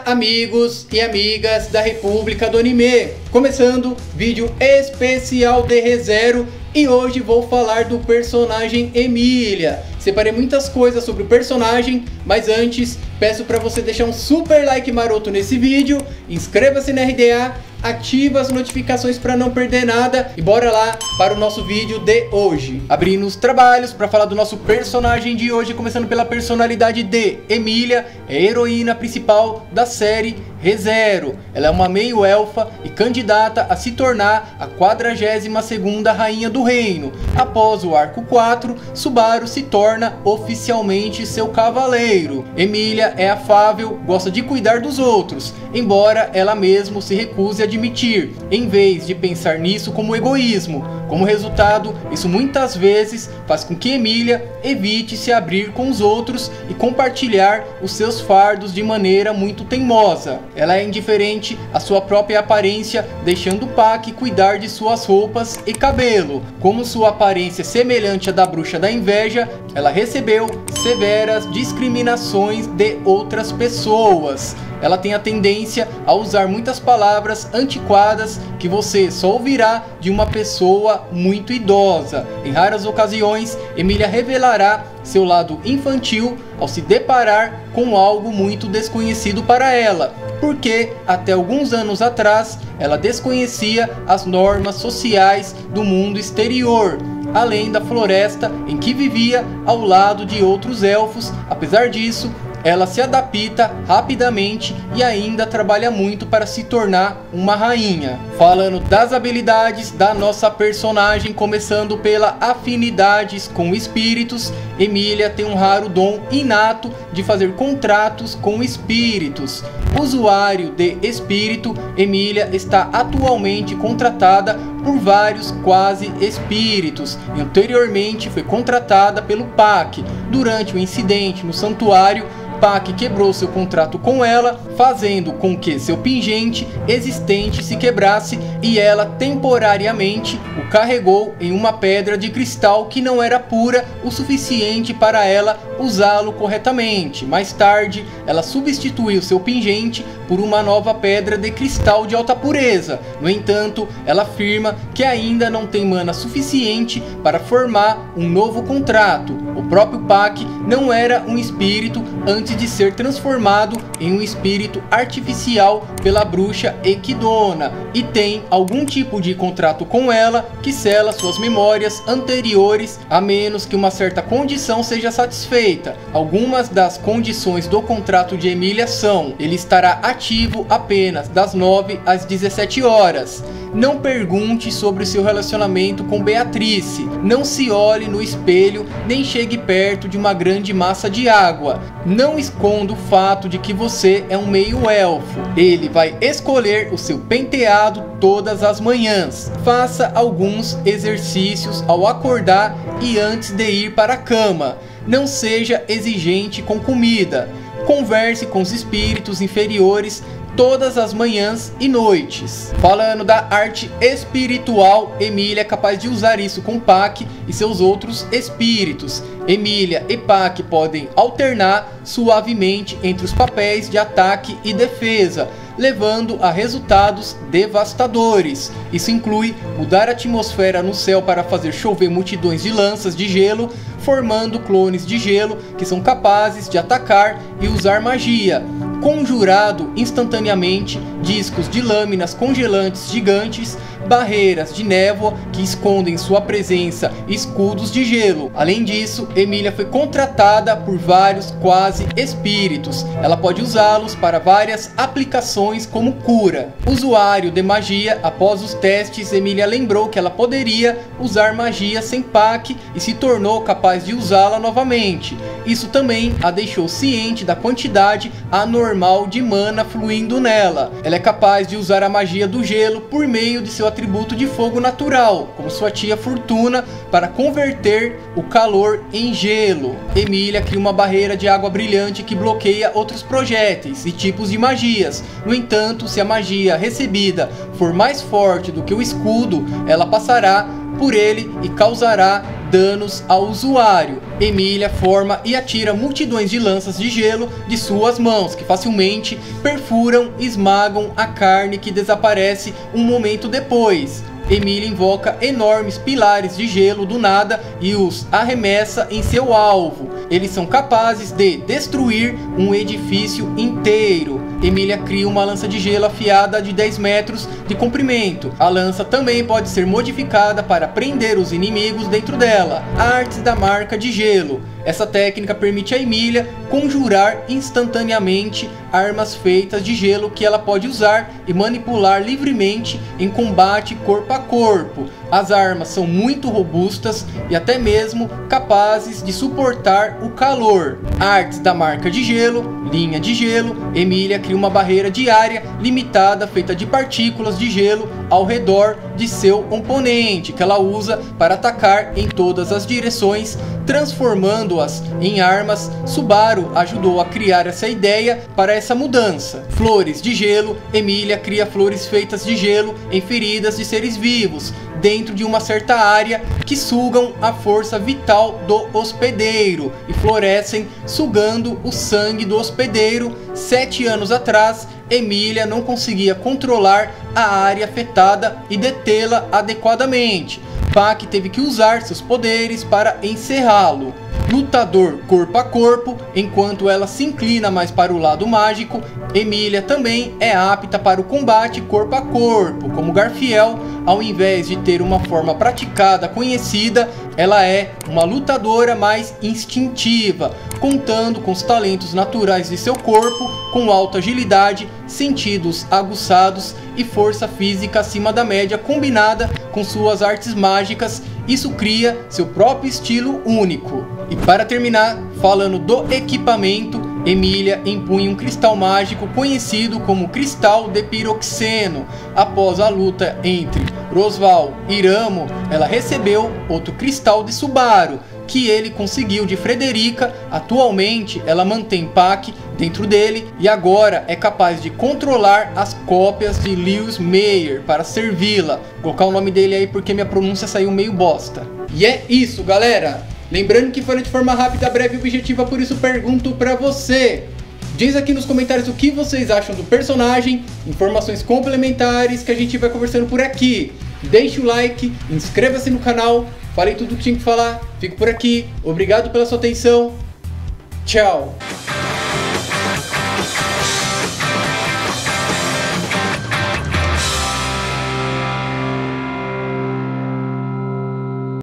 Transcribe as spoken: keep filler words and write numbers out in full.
amigos e amigas da República do Anime, começando vídeo especial de ReZero e hoje vou falar do personagem Emilia. Separei muitas coisas sobre o personagem, mas antes peço para você deixar um super like maroto nesse vídeo, inscreva-se na R D A, ativa as notificações para não perder nada e bora lá para o nosso vídeo de hoje. Abrindo os trabalhos para falar do nosso personagem de hoje, começando pela personalidade de Emilia, é a heroína principal da série ReZero. Ela é uma meio-elfa e candidata a se tornar a quadragésima segunda rainha do reino. Após o arco quatro, Subaru se torna oficialmente seu cavaleiro. Emilia é afável, gosta de cuidar dos outros, embora ela mesma se recuse a admitir, em vez de pensar nisso como egoísmo. Como resultado, isso muitas vezes faz com que Emilia evite se abrir com os outros e compartilhar os seus fardos de maneira muito teimosa. Ela é indiferente à sua própria aparência, deixando Pac cuidar de suas roupas e cabelo. Como sua aparência é semelhante à da bruxa da inveja, ela recebeu severas discriminações de outras pessoas. Ela tem a tendência a usar muitas palavras antiquadas que você só ouvirá de uma pessoa muito idosa. Em raras ocasiões, Emilia revelará seu lado infantil ao se deparar com algo muito desconhecido para ela, porque até alguns anos atrás ela desconhecia as normas sociais do mundo exterior, além da floresta em que vivia ao lado de outros elfos. Apesar disso, ela se adapta rapidamente e ainda trabalha muito para se tornar uma rainha. Falando das habilidades da nossa personagem, começando pela afinidades com espíritos, Emilia tem um raro dom inato de fazer contratos com espíritos. Usuário de espírito, Emilia está atualmente contratada por vários quase espíritos e anteriormente foi contratada pelo Pac. Durante o incidente no santuário, Pac quebrou seu contrato com ela, fazendo com que seu pingente existente se quebrasse e ela temporariamente o carregou em uma pedra de cristal que não era pura o suficiente para ela usá-lo corretamente. Mais tarde, ela substituiu seu pingente por uma nova pedra de cristal de alta pureza. No entanto, ela afirma que ainda não tem mana suficiente para formar um novo contrato. O próprio Pac não era um espírito antes de ser transformado em um espírito artificial pela bruxa Equidona e tem algum tipo de contrato com ela que sela suas memórias anteriores, a menos que uma certa condição seja satisfeita. Algumas das condições do contrato de Emilia são: ele estará ativo apenas das nove às dezessete horas. Não pergunte sobre seu relacionamento com Beatrice. Não se olhe no espelho, nem chegue perto de uma grande massa de água. Não esconda o fato de que você é um meio-elfo. Ele vai escolher o seu penteado todas as manhãs. Faça alguns exercícios ao acordar e antes de ir para a cama. Não seja exigente com comida. Converse com os espíritos inferiores todas as manhãs e noites. Falando da arte espiritual, Emilia é capaz de usar isso com Pac e seus outros espíritos. Emilia e Pac podem alternar suavemente entre os papéis de ataque e defesa, levando a resultados devastadores. Isso inclui mudar a atmosfera no céu para fazer chover multidões de lanças de gelo, formando clones de gelo que são capazes de atacar e usar magia. Conjurado instantaneamente discos de lâminas congelantes gigantes, barreiras de névoa que escondem sua presença e escudos de gelo. Além disso, Emilia foi contratada por vários quase espíritos. Ela pode usá-los para várias aplicações como cura. Usuário de magia, após os testes, Emilia lembrou que ela poderia usar magia sem Pac e se tornou capaz de usá-la novamente. Isso também a deixou ciente da quantidade anormal de mana fluindo nela. Ela é capaz de usar a magia do gelo por meio de seu atributo de fogo natural, como sua tia Fortuna, para converter o calor em gelo. Emilia cria uma barreira de água brilhante que bloqueia outros projéteis e tipos de magias. No entanto, se a magia recebida for mais forte do que o escudo, ela passará por ele e causará danos ao usuário. Emília forma e atira multidões de lanças de gelo de suas mãos, que facilmente perfuram e esmagam a carne, que desaparece um momento depois. Emília invoca enormes pilares de gelo do nada e os arremessa em seu alvo. Eles são capazes de destruir um edifício inteiro. Emília cria uma lança de gelo afiada de dez metros de comprimento. A lança também pode ser modificada para prender os inimigos dentro dela. Artes da marca de gelo. Essa técnica permite a Emília conjurar instantaneamente armas feitas de gelo que ela pode usar e manipular livremente em combate corpo a corpo. As armas são muito robustas e até mesmo capazes de suportar o calor. Artes da marca de gelo, linha de gelo. Emília cria uma barreira diária limitada feita de partículas de gelo ao redor de seu oponente, que ela usa para atacar em todas as direções, transformando-as em armas. Subaru ajudou a criar essa ideia para essa mudança. Flores de gelo. Emília cria flores feitas de gelo em feridas de seres vivos dentro de uma certa área, que sugam a força vital do hospedeiro e florescem sugando o sangue do hospedeiro. Sete anos atrás, Emília não conseguia controlar a área afetada e detê-la adequadamente. Pac teve que usar seus poderes para encerrá-lo. Lutador corpo a corpo. Enquanto ela se inclina mais para o lado mágico, Emília também é apta para o combate corpo a corpo. Como Garfiel, ao invés de ter uma forma praticada conhecida, ela é uma lutadora mais instintiva, contando com os talentos naturais de seu corpo, com alta agilidade, sentidos aguçados e força física acima da média, combinada com suas artes mágicas. Isso cria seu próprio estilo único. E para terminar, falando do equipamento, Emília empunha um cristal mágico conhecido como Cristal de Piroxeno. Após a luta entre Rosval e Ramo, ela recebeu outro cristal de Subaru, que ele conseguiu de Frederica. Atualmente ela mantém Pac dentro dele e agora é capaz de controlar as cópias de Lewis Meyer para servi-la. Vou colocar o nome dele aí porque minha pronúncia saiu meio bosta. E é isso, galera. Lembrando que foi de forma rápida, breve e objetiva, por isso pergunto pra você. Diz aqui nos comentários o que vocês acham do personagem, informações complementares que a gente vai conversando por aqui. Deixe o like, inscreva-se no canal, falei tudo o que tinha que falar, fico por aqui, obrigado pela sua atenção, tchau!